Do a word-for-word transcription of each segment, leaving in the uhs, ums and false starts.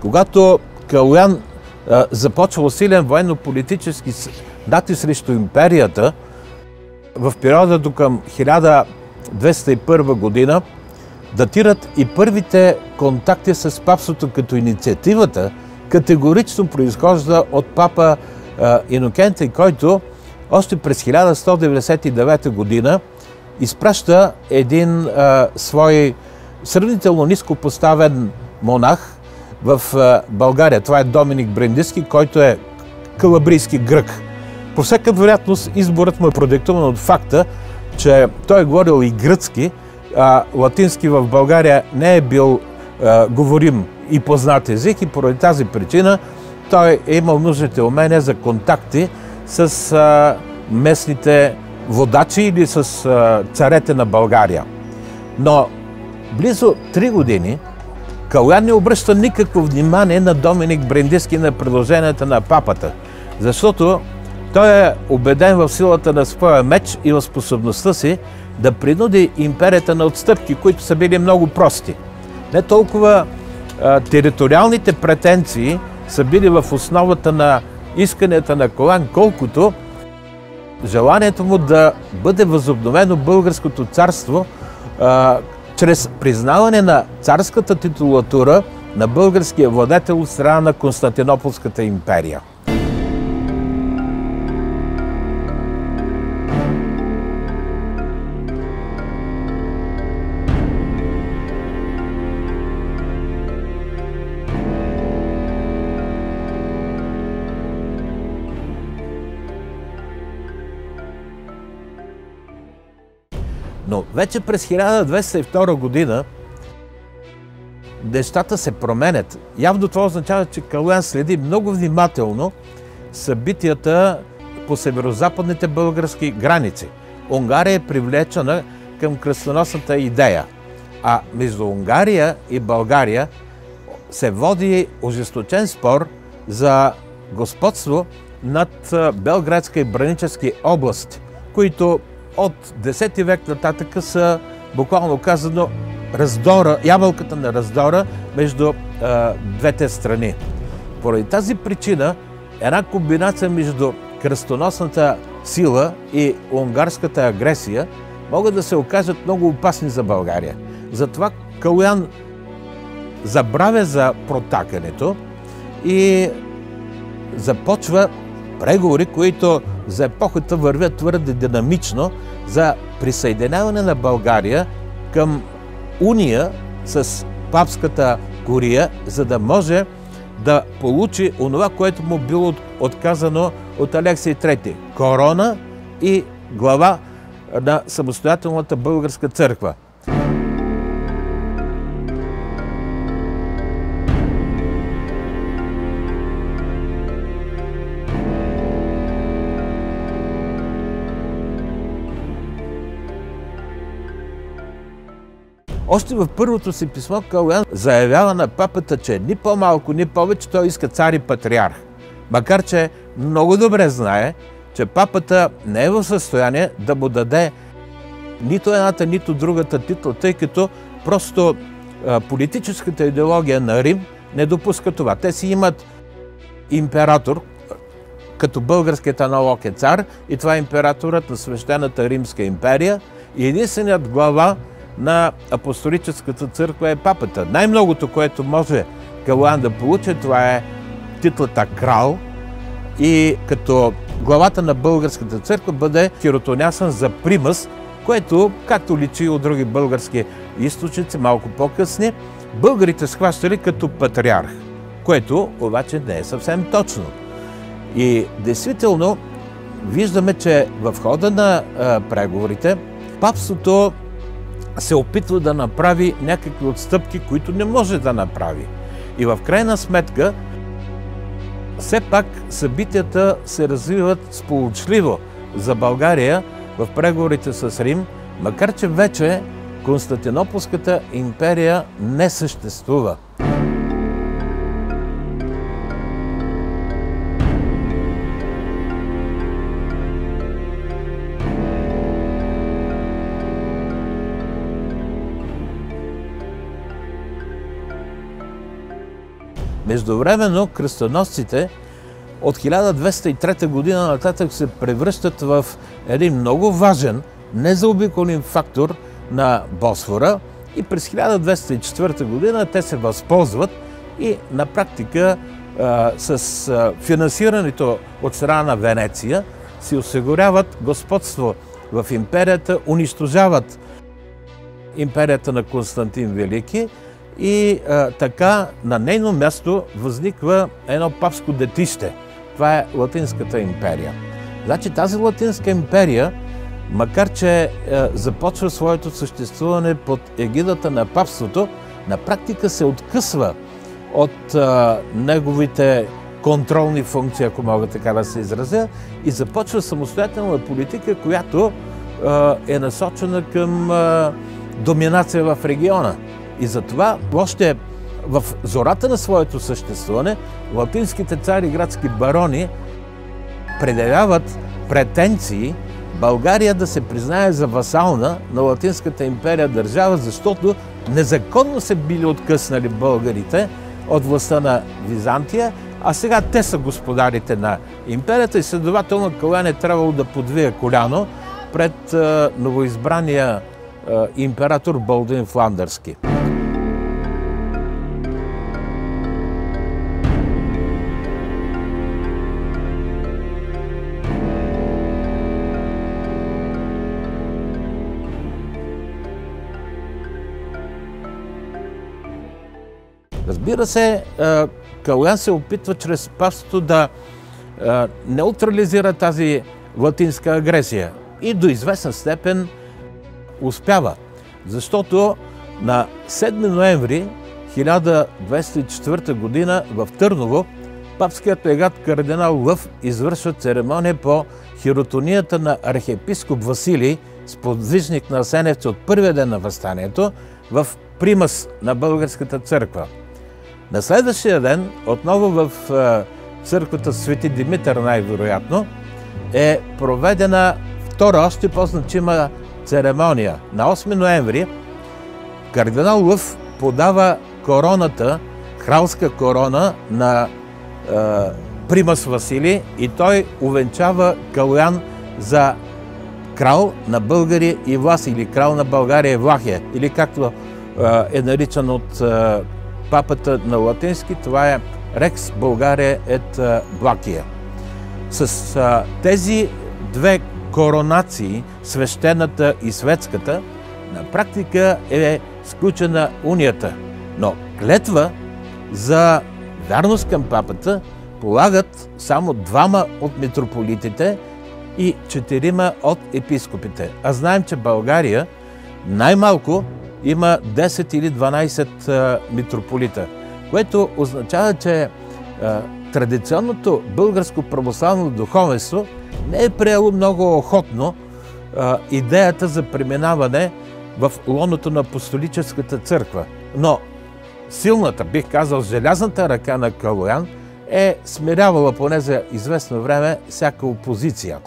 Когато Калоян а, започва усилен военно-политически натиск срещу империята, в периода до към хиляда двеста и първа година, датират и първите контакти с папството, като инициативата категорично произхожда от папа а, Инокентий, който още през хиляда сто деветдесет и девета година изпраща един а, свой сравнително ниско поставен монах в а, България. Това е Доминик Бриндиски, който е калабрийски грък. По всяка вероятност изборът му е продиктуван от факта, че той е говорил и гръцки, а латински в България не е бил а, говорим и познат език, и поради тази причина той е имал нужните умения за контакти с а, местните водачи или с а, царете на България. Но близо три години Калоян не обръща никакво внимание на Доминик Бриндиски, на предложенията на папата, защото той е убеден в силата на своя меч и в способността си да принуди империята на отстъпки, които са били много прости. Не толкова а, териториалните претенции са били в основата на исканията на Калоян, колкото желанието му да бъде възобновено българското царство а, чрез признаване на царската титулатура на българския владетел от страна на Константинополската империя. Но вече през хиляда двеста и втора година нещата се променят. Явно това означава, че Калоян следи много внимателно събитията по северозападните български граници. Унгария е привлечена към кръстоносната идея, а между Унгария и България се води ожесточен спор за господство над Белградска и Бранически области, които от десети век нататък са, буквално казано, раздора, ябълката на раздора между а, двете страни. Поради тази причина една комбинация между кръстоносната сила и унгарската агресия могат да се окажат много опасни за България. Затова Калоян забравя за протакането и започва преговори, които за епохата вървят твърде динамично за присъединяване на България към уния с папската курия, за да може да получи онова, което му било отказано от Алексий трети – корона и глава на самостоятелната българска църква. Още в първото си писмо Калоян заявява на папата, че ни по-малко, ни повече той иска цар и патриарх. Макар че много добре знае, че папата не е в състояние да му даде нито едната, нито другата титла, тъй като просто а, политическата идеология на Рим не допуска това. Те си имат император, като българският аналог е цар, и това е императорът на Свещената Римска империя, и единственият глава на апостолическата църква е папата. Най-многото, което може Калоян да получи, това е титлата крал, и като главата на българската църква бъде хиротонясан за примас, което, както личи от други български източници, малко по-късни, българите схващали като патриарх, което обаче не е съвсем точно. И действително виждаме, че в хода на а, преговорите папството се опитва да направи някакви отстъпки, които не може да направи. И в крайна сметка, все пак събитията се развиват сполучливо за България в преговорите с Рим, макар че вече Константинополската империя не съществува. Междувременно кръстоносците от хиляда двеста и трета година нататък се превръщат в един много важен, незаобиколим фактор на Босфора и през хиляда двеста и четвърта година те се възползват и на практика а, с а, финансирането от страна на Венеция си осигуряват господство в империята, унищожават империята на Константин Велики и а, така на нейно място възниква едно папско детище. Това е Латинската империя. Значи тази Латинска империя, макар че е, започва своето съществуване под егидата на папството, на практика се откъсва от е, неговите контролни функции, ако мога така да се изразя, и започва самостоятелна политика, която е, е насочена към е, доминация в региона. И затова още в зората на своето съществуване латинските цари и градски барони предявяват претенции България да се признае за васална на Латинската империя държава, защото незаконно се били откъснали българите от властта на Византия, а сега те са господарите на империята и следователно Калоян е трябвало да подвие коляно пред а, новоизбрания а, император Балдуин Фландърски. Разбира се, Калоян се опитва чрез папството да неутрализира тази латинска агресия и до известна степен успява, защото на седми ноември хиляда двеста и четвърта година в Търново папският легат кардинал Лъв извършва церемония по хиротонията на архиепископ Василий, сподвижник на Асеневци от първия ден на въстанието, в примас на българската църква. На следващия ден, отново в църквата Свети Димитър най-вероятно, е проведена втора, още по-значима церемония. На осми ноември кардинал Лъв подава короната, кралска корона на е, примас Василий и той увенчава Калоян за крал на българи и Влас, или крал на България и Влахия, или както е, е наричан от е, папата на латински, това е Рекс България ет Влакия. С а, тези две коронации, свещената и светската, на практика е сключена унията. Но клетва за вярност към папата полагат само двама от митрополитите и четирима от епископите. А знаем, че България най-малко има десет или дванайсет а, митрополита, което означава, че а, традиционното българско православно духовенство не е приело много охотно а, идеята за преминаване в лоното на апостолическата църква. Но силната, бих казал, желязната ръка на Калоян е смирявала поне за известно време всяка опозиция.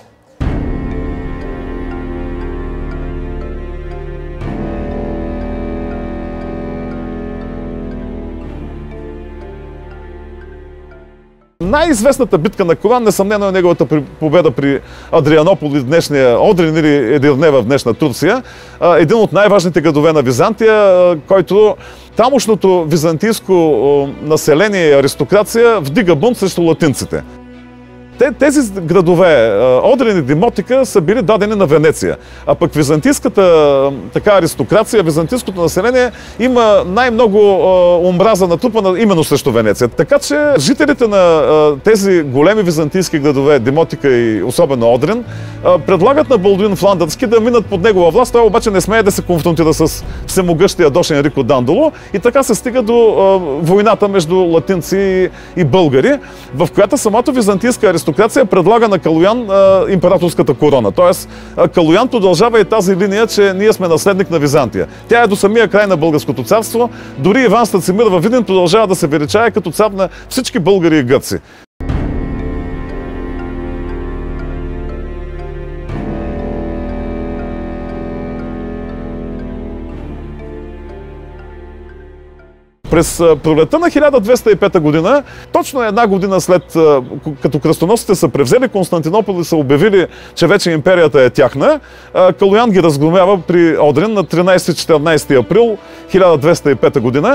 Най-известната битка на Калоян, несъмнено е неговата победа при Адрианополис, днешния Одрин или Едирне в днешна Турция. Един от най-важните градове на Византия, който тамошното византийско население и аристокрация вдига бунт срещу латинците. Тези градове, Одрин и Димотика, са били дадени на Венеция. А пък византийската така аристокрация, византийското население има най-много омраза натрупана именно срещу Венеция. Така че жителите на тези големи византийски градове, Димотика и особено Одрин, предлагат на Балдуин Фландърски да минат под негова власт. Той обаче не смее да се конфронтира с всемогъщия Дошен Рико Дандоло и така се стига до войната между латинци и българи, в която самото византийска аристокрация предлага на Калоян а, императорската корона. Тоест, а, Калоян продължава и тази линия, че ние сме наследник на Византия. Тя е до самия край на българското царство. Дори Иван Стацимир във Видин продължава да се величае като цар на всички българи и гърци. През пролетта на хиляда двеста и пета година, точно една година след като кръстоносците са превзели Константинопол и са обявили, че вече империята е тяхна, Калоян ги разгромява при Одрин на тринайсети-четиринайсети април хиляда двеста и пета година.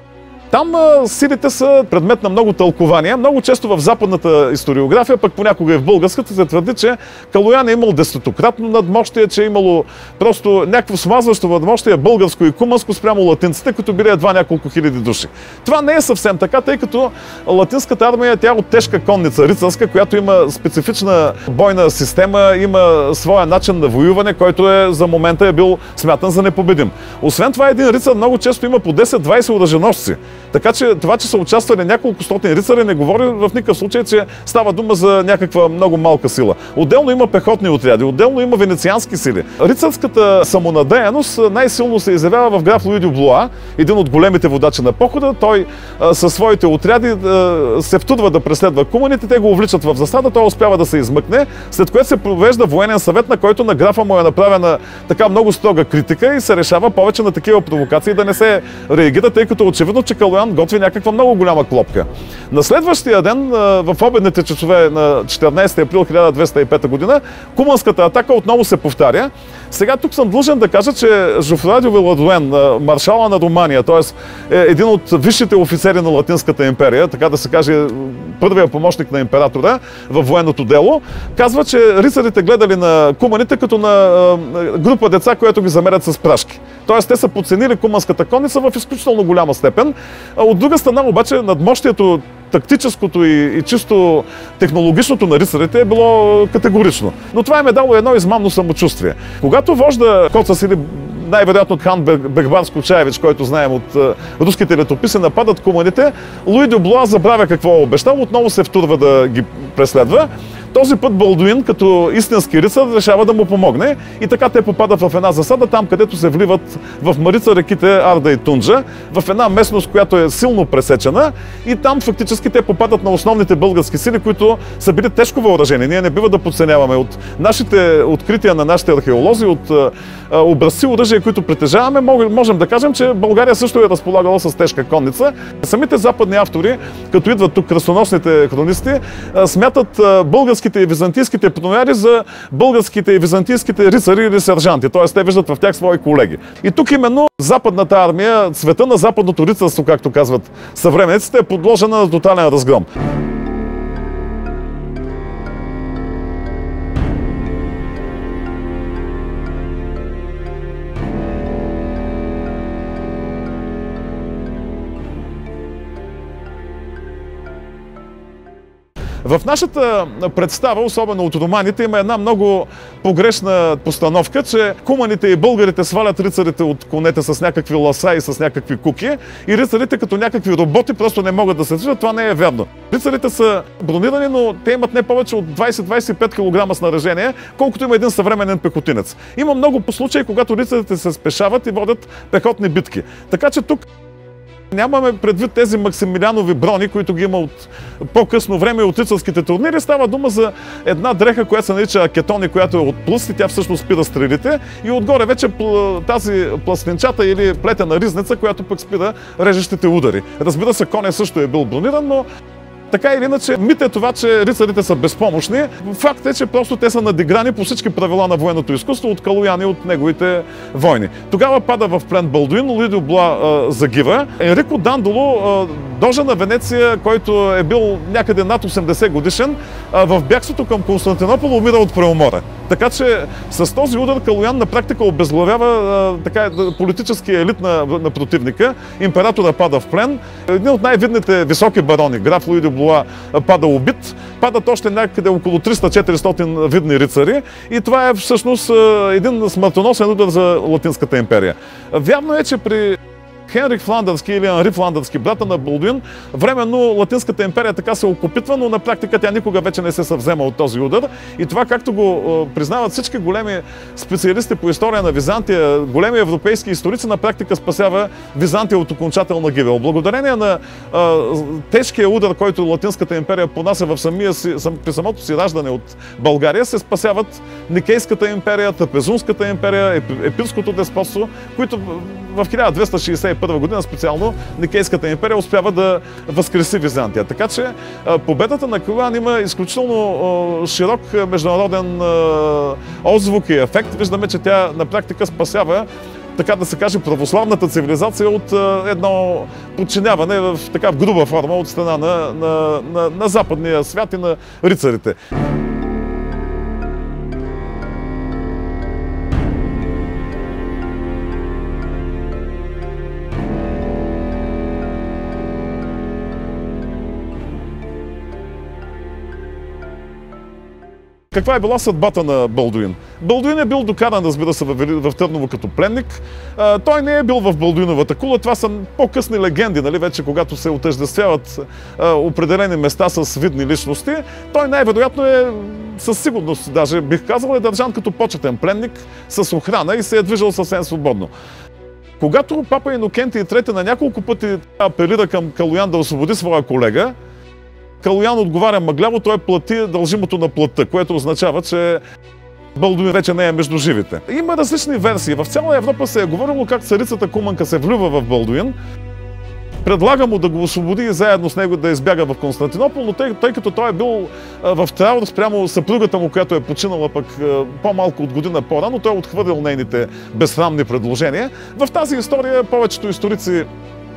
Там а, силите са предмет на много тълкования. Много често в западната историография, пък понякога и в българската, се твърди, че Калоян е имал десетократно надмощие, че е имало просто някакво смазващо надмощие българско и куманско спрямо латинците, които били едва няколко хиляди души. Това не е съвсем така, тъй като латинската армия тя е от тежка конница, рицарска, която има специфична бойна система, има своя начин на воюване, който е за момента е бил смятан за непобедим. Освен това, един рицар много често има по десет-двайсет оръженосци. Така че това, че са участвали няколко стотин рицари, не говори в никакъв случай, че става дума за някаква много малка сила. Отделно има пехотни отряди, отделно има венециански сили. Рицарската самонадеяност най-силно се изявява в граф Луи дю Блуа, един от големите водачи на похода. Той а, със своите отряди а, се втурва да преследва куманите, те го увличат в засада, той успява да се измъкне, след което се провежда военен съвет, на който на графа му е направена така много строга критика и се решава повече на такива провокации да не се реагира, тъй като очевидно, че Калоян готви някаква много голяма клопка. На следващия ден, в обедните часове на четиринайсети април хиляда двеста и пета година, куманската атака отново се повтаря. Сега тук съм длъжен да кажа, че Жофруа дю Виладуен, маршала на Румания, т.е. един от висшите офицери на Латинската империя, така да се каже първия помощник на императора във военното дело, казва, че рицарите гледали на куманите като на група деца, които ги замерят с прашки. Тоест, те са подценили куманската конница в изключително голяма степен. От друга страна, обаче, надмощието, тактическото и, и чисто технологичното на рицарите е било категорично. Но това им е дало едно измамно самочувствие. Когато вожда Коцас или най-вероятно от хан Бехбар-Скочаевич, който знаем от uh, руските летописи, нападат куманите, Луи дю Блуа забравя какво е обещал, отново се втурва да ги преследва. Този път Балдуин, като истински рицар, решава да му помогне и така те попадат в една засада, там където се вливат в Марица реките Арда и Тунджа, в една местност, която е силно пресечена и там фактически те попадат на основните български сили, които са били тежко въоръжени. Ние не бива да подценяваме от нашите открития на нашите археолози, от а, образци оръжия, които притежаваме, можем да кажем, че България също е разполагала с тежка конница. Самите западни автори, като идват тук кръстоносните хронисти, смятат български и византийските пономяри за българските и византийските рицари или сержанти. Т.е. те виждат в тях свои колеги. И тук именно западната армия, цвета на западното рицарство, както казват съвременниците, е подложена на тотален разгром. В нашата представа, особено от романите, има една много погрешна постановка, че куманите и българите свалят рицарите от конете с някакви ласа и с някакви куки и рицарите като някакви роботи просто не могат да се движат. Това не е вярно. Рицарите са бронирани, но те имат не повече от двайсет-двайсет и пет килограма снаряжение, колкото има един съвременен пехотинец. Има много случаи, когато рицарите се спешават и водят пехотни битки. Така че тук нямаме предвид тези Максимилианови брони, които ги има от по-късно време от рицарските турнири. Става дума за една дреха, която се нарича акетони, която е от плъст и тя всъщност спира стрелите. И отгоре вече тази пластинчата или плетена ризница, която пък спира режещите удари. Разбира се, коня също е бил брониран, но така или иначе, мит е това, че рицарите са безпомощни. Факт е, че просто те са надиграни по всички правила на военното изкуство от Калоян и от неговите войни. Тогава пада в плен Балдуин, Луи дю Блуа загива. Енрико Дандоло, а, дожа на Венеция, който е бил някъде над осемдесет годишен, а, в бягството към Константинопол умира от преумора. Така че с този удар Калоян на практика обезглавява а, така, политическия елит на, на противника. Императора пада в плен. Един от най-видните високи барони, граф Луи дю Блуа, пада убит. Падат още някъде около триста-четиристотин видни рицари и това е всъщност един смъртоносен удар за Латинската империя. Вярно е, че при Хенрик Фландърски или Анри Фландърски, брата на Балдуин, временно Латинската империя така се окупитва, но на практика тя никога вече не се съвзема от този удар. И това, както го признават всички големи специалисти по история на Византия, големи европейски историци, на практика спасява Византия от окончателна гибел. Благодарение на а, тежкия удар, който Латинската империя понася в самия си, сам, при самото си раждане от България, се спасяват Никейската империя, Трапезунската империя, Епирското деспотство, които в хиляда двеста шейсет и първа година специално Никейската империя успява да възкреси Византия. Така че победата на Калоян има изключително широк международен отзвук и ефект. Виждаме, че тя на практика спасява, така да се каже, православната цивилизация от едно подчиняване в, така, в груба форма от страна на, на, на, на западния свят и на рицарите. Каква е била съдбата на Балдуин? Балдуин е бил докаран, разбира се, в Търново като пленник. А, той не е бил в Балдуиновата кула. Това са по-късни легенди, нали? Вече когато се отъждествяват а, определени места с видни личности. Той най-вероятно е, със сигурност, даже бих казал, е държан като почетен пленник с охрана и се е движил съвсем свободно. Когато папа Инокентий трети на няколко пъти апелира към Калоян да освободи своя колега, Калоян отговаря мъгляво, той плати дължимото на плътта, което означава, че Балдуин вече не е между живите. Има различни версии. В цяла Европа се е говорило как царицата Куманка се влюбва в Балдуин. Предлага му да го освободи и заедно с него да избяга в Константинопол, но тъй, тъй като той е бил в траур спрямо съпругата му, която е починала пък по-малко от година по-рано, той е отхвърлил нейните безсрамни предложения. В тази история повечето историци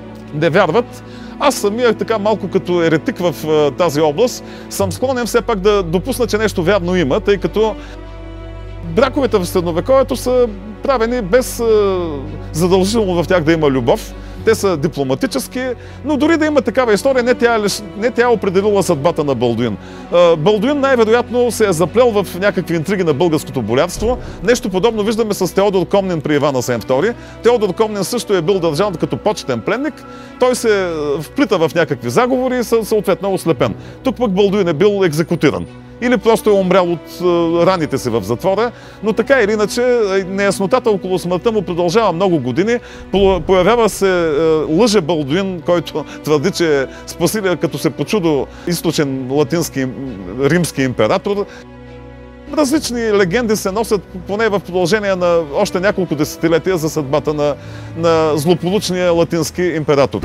не вярват. Аз самия, така малко като еретик в а, тази област, съм склонен все пак да допусна, че нещо вярно има, тъй като браковете в средновековието са правени без а, задължително в тях да има любов. Те са дипломатически, но дори да има такава история, не тя, не тя е определила съдбата на Балдуин. Балдуин най-вероятно се е заплел в някакви интриги на българското боярство. Нещо подобно виждаме с Теодор Комнин при Иван Асен втори. Теодор Комнин също е бил държан като почетен пленник. Той се вплита в някакви заговори и съответно е ослепен. Тук пък Балдуин е бил екзекутиран. Или просто е умрял от раните си в затвора, но така или иначе неяснотата около смъртта му продължава много години. Появява се лъже Балдуин, който твърди, че е спасил като се по чудо източен латински римски император. Различни легенди се носят поне в продължение на още няколко десетилетия за съдбата на, на злополучния латински император.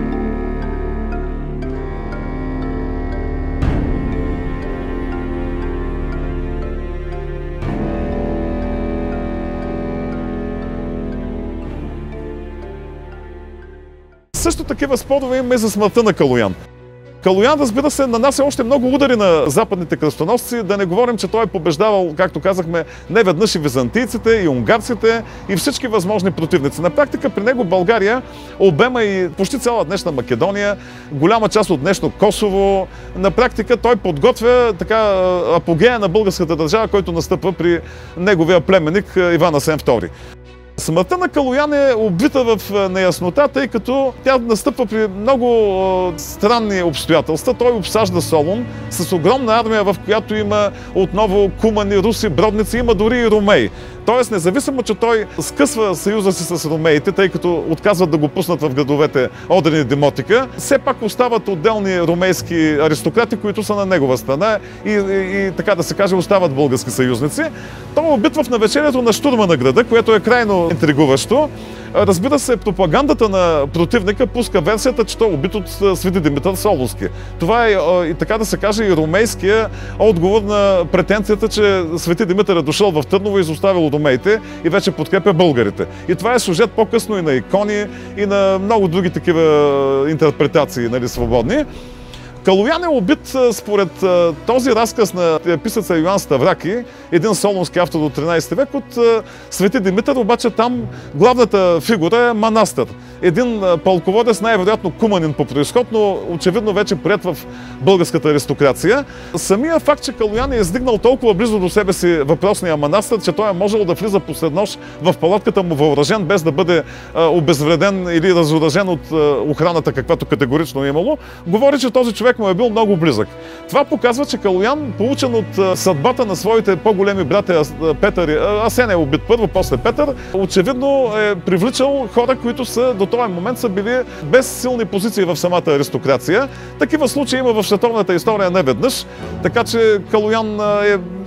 Също такива спорове има и за смъртта на Калоян. Калоян, разбира се, нанася още много удари на западните кръстоносци, да не говорим, че той е побеждавал, както казахме, не веднъж и византийците, и унгарците, и всички възможни противници. На практика при него България обема и почти цяла днешна Македония, голяма част от днешно Косово. На практика той подготвя така апогея на българската държава, който настъпва при неговия племенник Иван Асен втори. Смъртта на Калоян е обвита в неяснота, тъй като тя настъпва при много странни обстоятелства. Той обсажда Солун с огромна армия, в която има отново кумани, руси, бродници, има дори и ромеи. Тоест, независимо, че той скъсва съюза си с ромеите, тъй като отказват да го пуснат в градовете Одрин и Демотика, все пак остават отделни ромейски аристократи, които са на негова страна и, и, и така да се каже, остават български съюзници. Той е убит в навечерието на щурма на града, което е крайно интригуващо. Разбира се, пропагандата на противника пуска версията, че той е убит от Свети Димитър Солунски. Това е, и така да се каже, и ромейския отговор на претенцията, че Свети Димитър е дошъл в Търново и изоставил ромеите и вече подкрепя българите. И това е сюжет по-късно и на икони, и на много други такива интерпретации, нали, свободни. Калоян е убит според този разказ на писаца Йоан Ставраки, един солунски автор от тринайсети век, от Свети Димитър, обаче там главната фигура е Манастър. Един пълководец, най-вероятно куманин по произход, но очевидно вече приет в българската аристокрация. Самия факт, че Калоян е издигнал толкова близо до себе си въпросния Манастър, че той е можел да влиза посред нощ в палатката му въоръжен, без да бъде обезвреден или разоръжен от охраната, каквато категорично е имало, говори, че този човек му е бил много близък. Това показва, че Калоян, получен от съдбата на своите по-големи братя Петър, Асен е убит първо, после Петър, очевидно е привличал хора, които са до този момент са били без силни позиции в самата аристокрация. Такива случаи има в световната история не веднъж, така че Калоян е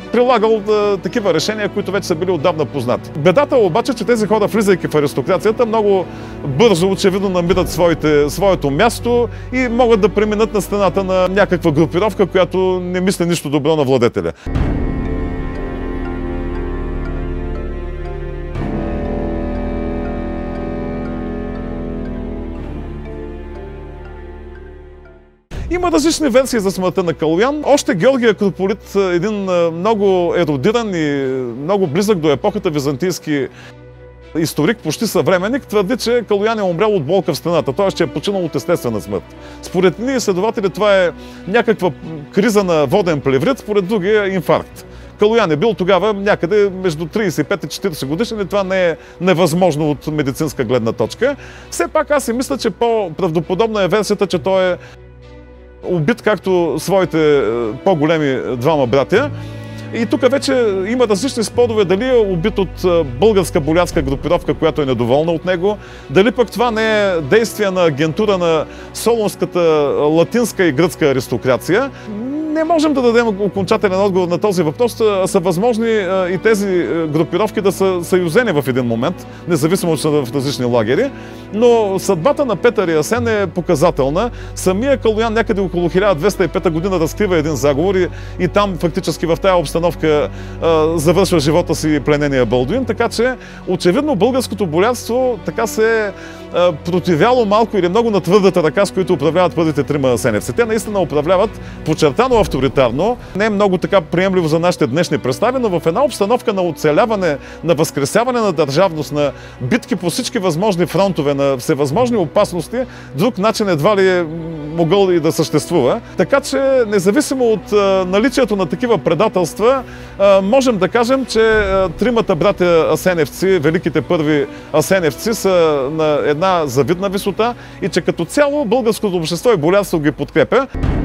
прилагал а, такива решения, които вече са били отдавна познати. Бедата обаче, че тези хора, влизайки в аристокрацията, много бързо, очевидно намират своите, своето място и могат да преминат на стената на някаква групировка, която не мисли нищо добро на владетеля. Има различни версии за смъртта на Калоян. Още Георги Акрополит, един много ерудиран и много близък до епохата византийски историк, почти съвременник, твърди, че Калоян е умрял от болка в стената, т.е. че е починал от естествена смърт. Според ние изследователи това е някаква криза на воден плеврит, според други е инфаркт. Калоян е бил тогава някъде между трийсет и пет и четирийсет годишни, това не е невъзможно от медицинска гледна точка. Все пак аз си мисля, че по-правдоподобна е версията, че той е убит както своите по-големи двама братя. И тук вече има различни спорове дали е убит от българска боляцка групировка, която е недоволна от него, дали пък това не е действие на агентура на солунската латинска и гръцка аристокрация. Не можем да дадем окончателен отговор на този въпрос, а са възможни и тези групировки да са съюзени в един момент, независимо, че са в различни лагери. Но съдбата на Петър и Асен е показателна. Самия Калоян някъде около хиляда двеста и пета година разкрива един заговор и, и там фактически в тази обстановка а, завършва живота си пленения Балдуин. Така че очевидно българското боляцтво така се е противяло малко или много на твърдата ръка, с които управляват първите трима асеневци. Те наистина управляват подчертано авторитарно, не е много така приемливо за нашите днешни представи, но в една обстановка на оцеляване, на възкресяване на държавност, на битки по всички възможни фронтове, на всевъзможни опасности, друг начин едва ли е могъл и да съществува. Така че, независимо от а, наличието на такива предателства, а, можем да кажем, че а, тримата братя асеневци, великите първи асеневци, са на една завидна висота и че като цяло българското общество и боляцтво ги подкрепя.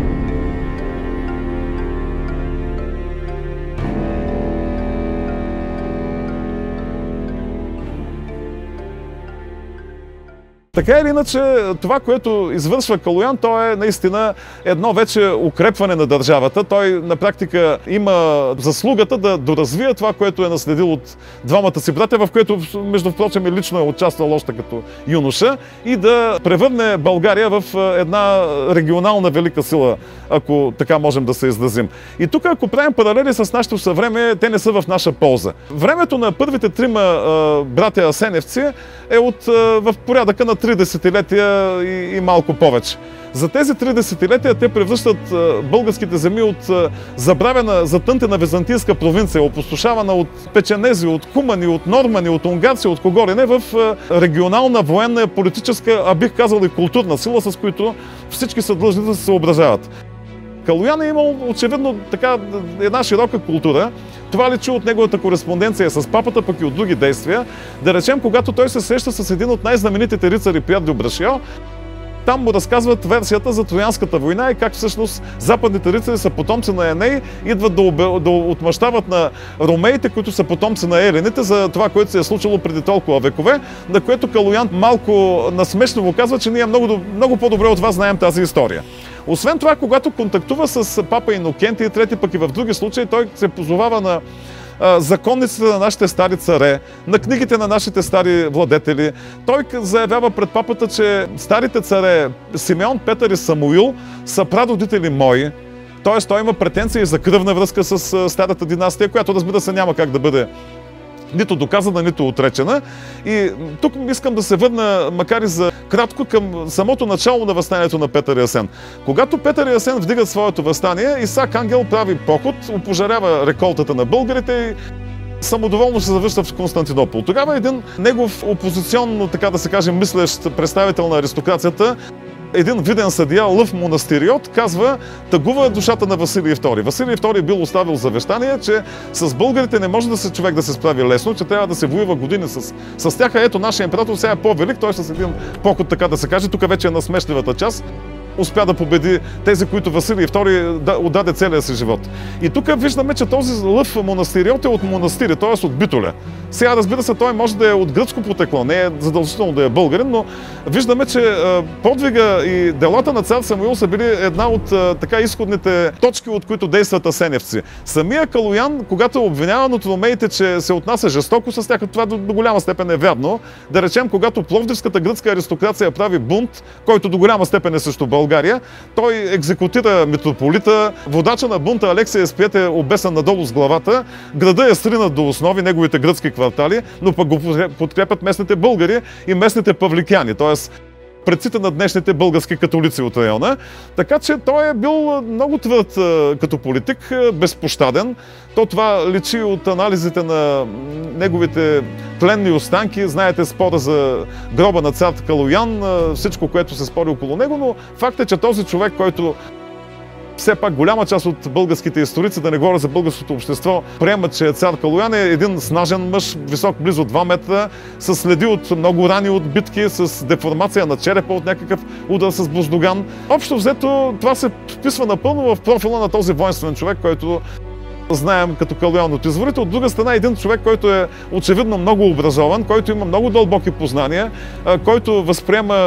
Така или иначе, това, което извършва Калоян, то е наистина едно вече укрепване на държавата. Той на практика има заслугата да доразвие това, което е наследил от двамата си братя, в което, между впрочем, и лично е участвал още като юноша, и да превърне България в една регионална велика сила, ако така можем да се изразим. И тук, ако правим паралели с нашето съвреме, те не са в наша полза. Времето на първите трима а, братя асеневци е от, а, в порядъка на три десетилетия и, и малко повече. За тези три десетилетия те превръщат а, българските земи от а, забравена, затънтена византийска провинция, опустошавана от печенези, от кумани, от нормани, от унгарци, от кого ли не, в а, регионална, военна, политическа, а бих казал и културна сила, с които всички са длъжни да се съобразяват. Калоян е имал очевидно така една широка култура. Това личи от неговата кореспонденция с папата, пък и от други действия. Да речем, когато той се среща с един от най-знаменитите рицари Пиер дю Брашио, там му разказват версията за Троянската война и как всъщност западните рицари са потомци на Еней, идват да, обе, да отмъщават на ромеите, които са потомци на елените, за това, което се е случило преди толкова векове, на което Калоян малко насмешливо казва, че ние много, много по-добре от вас знаем тази история. Освен това, когато контактува с папа Инокентий, трети пък и в други случаи, той се позовава на а, законниците на нашите стари царе, на книгите на нашите стари владетели. Той заявява пред папата, че старите царе Симеон, Петър и Самуил са прадодители мои. Тоест, той има претенции за кръвна връзка с а, старата династия, която, разбира се, няма как да бъде нито доказана, нито отречена. И тук искам да се върна, макар и за кратко, към самото начало на въстанието на Петър и Асен. Когато Петър и Асен вдигат своето въстание, Исак Ангел прави поход, опожарява реколтата на българите и самодоволно се завръща в Константинопол. Тогава един негов опозиционно, така да се каже, мислещ представител на аристокрацията, един виден съдия, Лъв Монастириот, казва, тъгува душата на Василий втори. Василий втори бил оставил завещание, че с българите не може да се човек да се справи лесно, че трябва да се воюва години с, с тях. Ето, нашия император сега е по-велик, той с един поход, така да се каже, тук вече е насмешливата част. успя да победи тези, които Василий втори отдаде целия си живот. И тук виждаме, че този лъв монастириот е от монастири, т.е. от Битоля. Сега, разбира се, той може да е от гръцко потекло, не е задължително да е българин, но виждаме, че подвига и делата на цар Самуил са били една от така изходните точки, от които действат асеневци. Самия Калоян, когато е обвиняван от ромеите, че се отнася жестоко с тях, това до, до голяма степен е вярно. Да речем, когато пловдивската гръцка аристокрация прави бунт, който до голяма степен е срещу България, той екзекутира митрополита, водача на бунта Алексия Спиет е обесен надолу с главата, града е сринат до основи, неговите гръцки квартали, но пък го подкрепят местните българи и местните павликяни, т.е. предците на днешните български католици от района. Така че той е бил много твърд като политик, безпощаден. То това личи от анализите на неговите тленни останки. Знаете спора за гроба на цар Калоян, всичко, което се спори около него, но факт е, че този човек, който все пак голяма част от българските историци, да не говоря за българското общество, приемат, че цар Калоян е един снажен мъж, висок близо два метра, с следи от много рани от битки, с деформация на черепа от някакъв удар с буздоган. Общо взето това се вписва напълно в профила на този воинствен човек, който знаем като Калоян от изворите. От друга страна, един човек, който е очевидно много образован, който има много дълбоки познания, който възприема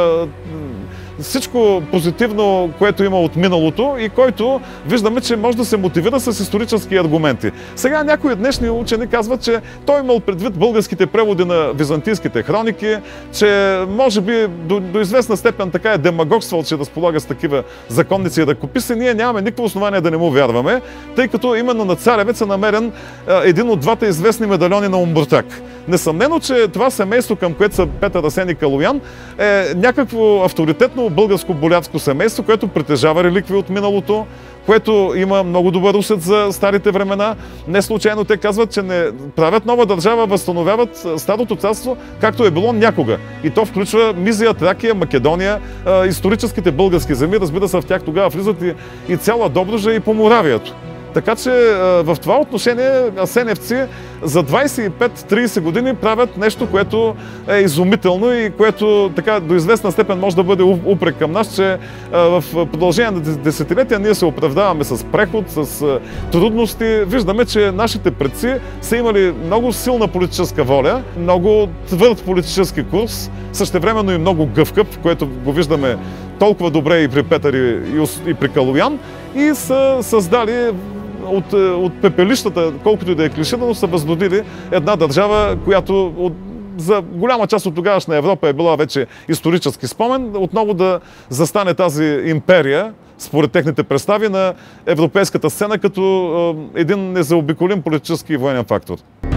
всичко позитивно, което има от миналото и който виждаме, че може да се мотивира с исторически аргументи. Сега някои днешни учени казват, че той имал предвид българските преводи на византийските хроники, че може би до, до известна степен така е демагогствал, че разполага с такива законници и ръкописи. Ние нямаме никакво основание да не му вярваме, тъй като именно на Царевец е намерен а, един от двата известни медальони на Умбуртак. Несъмнено, че това семейство, към което са Петър, Асен и Калоян, е някакво авторитетно българско боляцко семейство, което притежава реликви от миналото, което има много добър усет за старите времена. Не случайно те казват, че не правят нова държава, възстановяват старото царство, както е било някога. И то включва Мизия, Тракия, Македония, историческите български земи, разбира се, в тях тогава влизат и, и цяла Добруджа и Поморавието. Така че в това отношение асеневци за двайсет и пет до трийсет години правят нещо, което е изумително и което така до известна степен може да бъде упрек към нас, че в продължение на десетилетия ние се оправдаваме с преход, с трудности. Виждаме, че нашите предци са имали много силна политическа воля, много твърд политически курс, същевременно и много гъвкав, което го виждаме толкова добре и при Петър и, и при Калоян, и са създали от, от пепелищата, колкото и да е клиширано, са възродили една държава, която от, за голяма част от тогавашна Европа е била вече исторически спомен, отново да застане тази империя, според техните представи, на европейската сцена като е, един незаобиколим политически и военен фактор.